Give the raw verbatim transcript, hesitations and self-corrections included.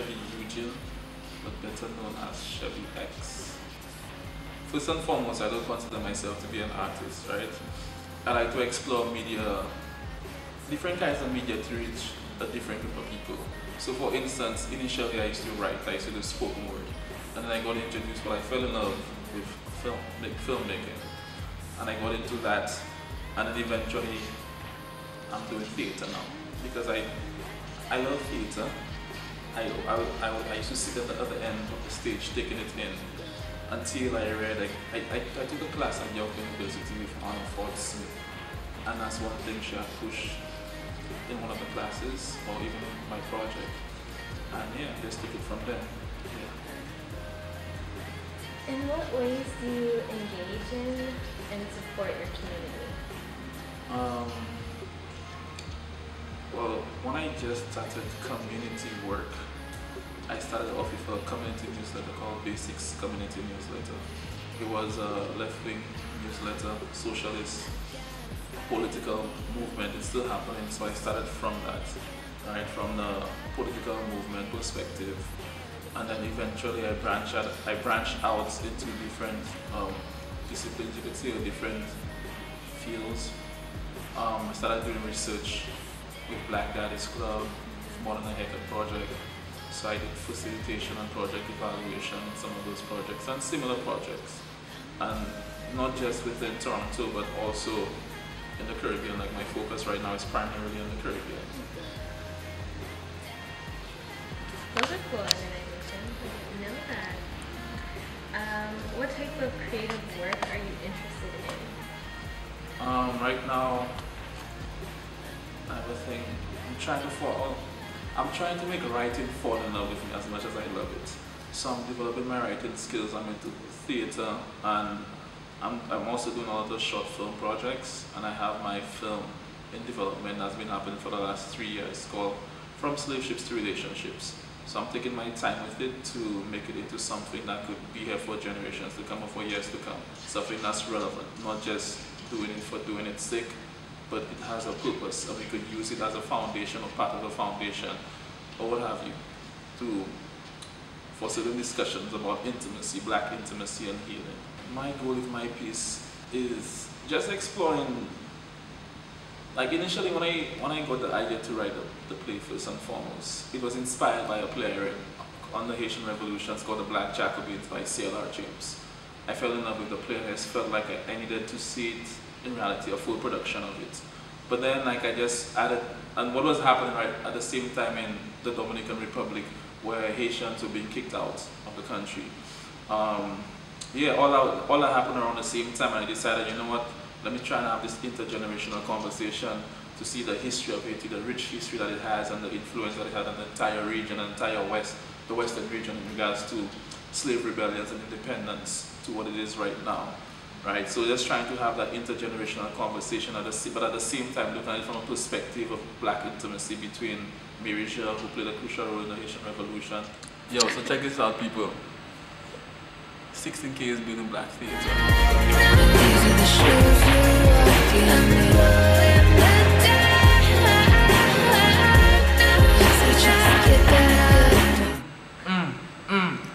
Chevy but better known as Chevy X. First and foremost, I don't consider myself to be an artist, right? I like to explore media, different kinds of media to reach a different group of people. So for instance, initially I used to write, I used to do spoken word, and then I got introduced, well I fell in love with film, like filmmaking, and I got into that, and then eventually I'm doing theatre now, because I, I love theatre. I, I, I, I used to sit at the other end of the stage taking it in until I read, like, I, I, I took a class at York University with Anna Ford Smith, and that's one thing she had pushed in one of the classes, or even my project, and yeah, just took it from there. Yeah. In what ways do you engage in and support your community? Um, well, when I just started community work, I started off with a community newsletter called Basics Community Newsletter. It was a left-wing newsletter, socialist, political movement. It's still happening, so I started from that, right, from the political movement perspective, and then eventually I branched out, I branched out into different um, disciplines, you could say, or different fields. Um, I started doing research with Black Daddy's Club, more than a haircut project. So I did facilitation and project evaluation in some of those projects and similar projects. And not just within Toronto, but also in the Caribbean. Like my focus right now is primarily in the Caribbean. Those are cool organizations. I didn't know that. Um, what type of creative work are you interested in? Um, right now, I have a thing. I'm trying to fall. I'm trying to make writing fall in love with me as much as I love it. So I'm developing my writing skills. I'm into theatre, and I'm, I'm also doing a lot of short film projects, and I have my film in development that's been happening for the last three years called From Slave Ships to Relationships. So I'm taking my time with it to make it into something that could be here for generations to come or for years to come. Something that's relevant, not just doing it for doing its sake, but it has a purpose, and we could use it as a foundation or part of a foundation, or what have you, to for certain discussions about intimacy, black intimacy and healing. My goal with my piece is just exploring, like initially when I when I got the idea to write the, the play first and foremost, it was inspired by a play I read on the Haitian Revolution. It's called The Black Jacobins by C L R James. I fell in love with the play, and I just felt like I, I needed to see it in reality, a full production of it. But then like I just added, and what was happening right at the same time in the Dominican Republic, where Haitians were being kicked out of the country. Um, yeah, all that, all that happened around the same time, and I decided, you know what, let me try and have this intergenerational conversation to see the history of Haiti, the rich history that it has, and the influence that it had on the entire region, the entire West, the Western region in regards to slave rebellions and independence to what it is right now. Right, so just trying to have that intergenerational conversation, at the, but at the same time looking at it from a perspective of black intimacy between Mary Jo, who played a crucial role in the Haitian Revolution. Yo, so check this out, people. sixteen K Is Building.Black.Theatre. Mm, mm.